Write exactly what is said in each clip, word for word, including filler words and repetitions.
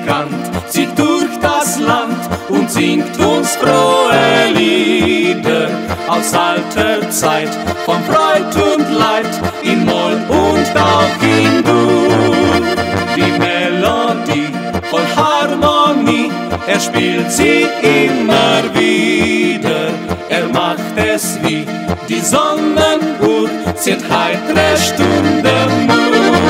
Musikant zieht durch das Land und singt uns frohe Lieder aus alter Zeit, von Freud und Leid, in Moll und auch in Dur. Die Melodie voll Harmonie, er spielt sie immer wieder. Er macht es wie die Sonnenuhr, zählt heitere Stunden nur.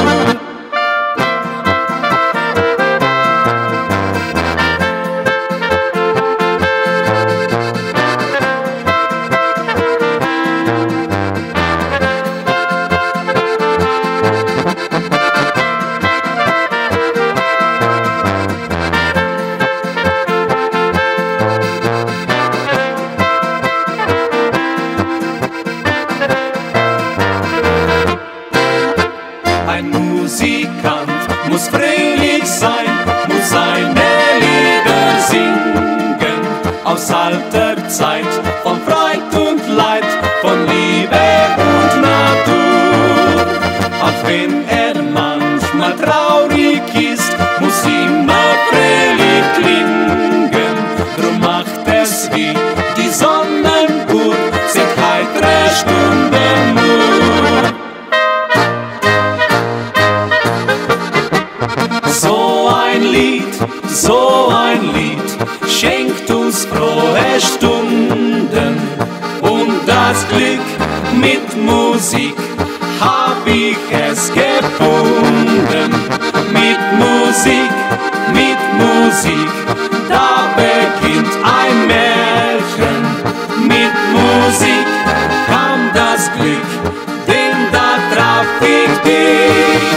Ein Musikant muss fröhlich sein, muss seine Lieder singen, aus alter Zeit, von Freud und Leid, von Liebe und Natur. Auch wenn er manchmal traurig ist, muss immer fröhlich klingen, drum macht es wie die Sonnenuhr, sind heitere Stunden nur. So ein Lied, so ein Lied schenkt uns frohe Stunden und das Glück mit Musik hab ich es gefunden. Mit Musik, mit Musik, da beginnt ein Märchen. Mit Musik kam das Glück, denn da traf ich dich.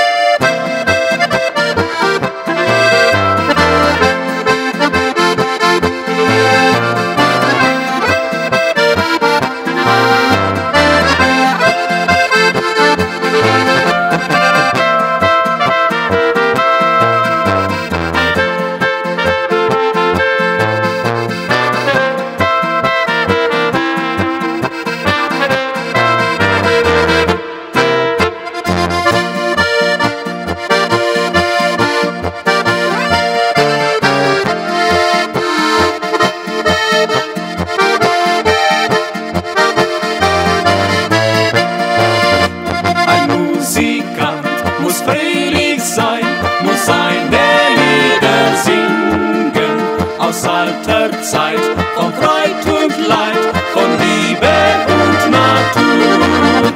Muss fröhlich sein, muss seine Lieder singen, aus alter Zeit, von Freud und Leid, von Liebe und Natur.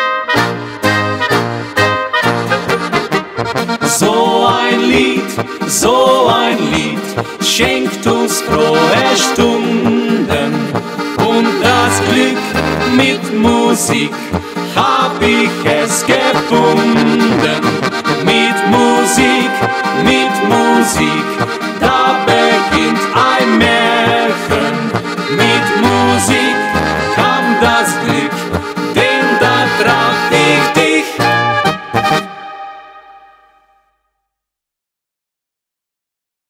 So ein Lied, so ein Lied schenkt uns frohe Stunden und das Glück mit Musik hab ich es gefunden.